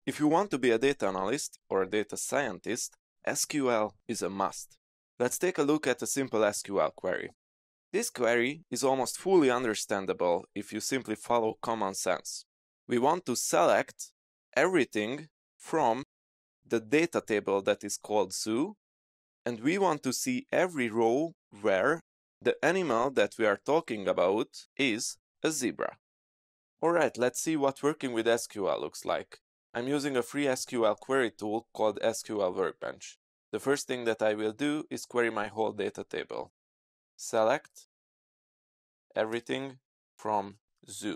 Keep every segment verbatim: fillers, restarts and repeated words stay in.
If you want to be a data analyst or a data scientist, S Q L is a must. Let's take a look at a simple S Q L query. This query is almost fully understandable if you simply follow common sense. We want to select everything from the data table that is called zoo, and we want to see every row where the animal that we are talking about is a zebra. Alright, let's see what working with S Q L looks like. I'm using a free S Q L query tool called S Q L Workbench. The first thing that I will do is query my whole data table. Select everything from zoo.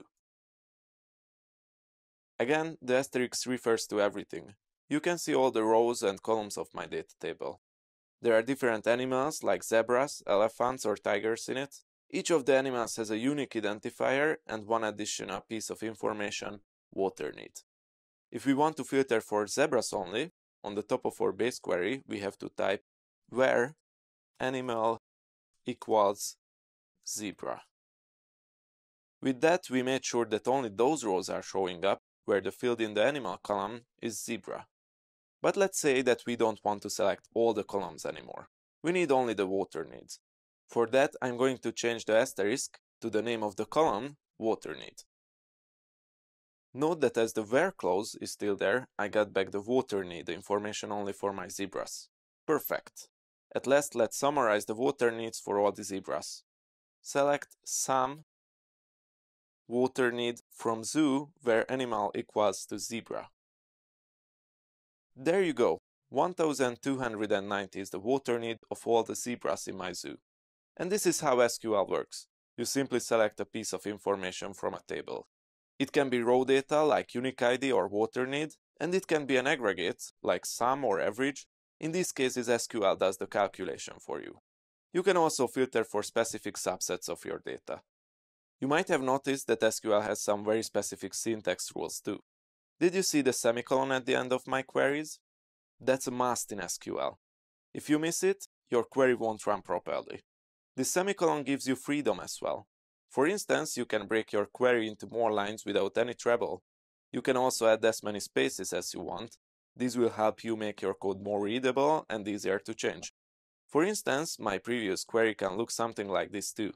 Again, the asterisk refers to everything. You can see all the rows and columns of my data table. There are different animals like zebras, elephants, or tigers in it. Each of the animals has a unique identifier and one additional piece of information, water need. If we want to filter for zebras only, on the top of our base query, we have to type where animal equals zebra. With that, we made sure that only those rows are showing up where the field in the animal column is zebra. But let's say that we don't want to select all the columns anymore. We need only the water needs. For that, I'm going to change the asterisk to the name of the column, water need. Note that as the where clause is still there, I got back the water need information only for my zebras. Perfect. At last, let's summarize the water needs for all the zebras. Select sum water need from zoo where animal equals to zebra. There you go. one thousand two hundred ninety is the water need of all the zebras in my zoo. And this is how S Q L works. You simply select a piece of information from a table. It can be raw data like unique I D or water need, and it can be an aggregate like sum or average. In these cases, S Q L does the calculation for you. You can also filter for specific subsets of your data. You might have noticed that S Q L has some very specific syntax rules too. Did you see the semicolon at the end of my queries? That's a must in S Q L. If you miss it, your query won't run properly. This semicolon gives you freedom as well. For instance, you can break your query into more lines without any trouble. You can also add as many spaces as you want. This will help you make your code more readable and easier to change. For instance, my previous query can look something like this too.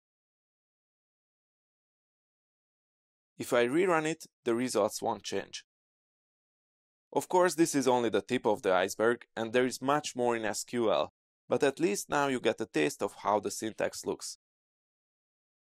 If I rerun it, the results won't change. Of course, this is only the tip of the iceberg, and there is much more in S Q L, but at least now you get a taste of how the syntax looks.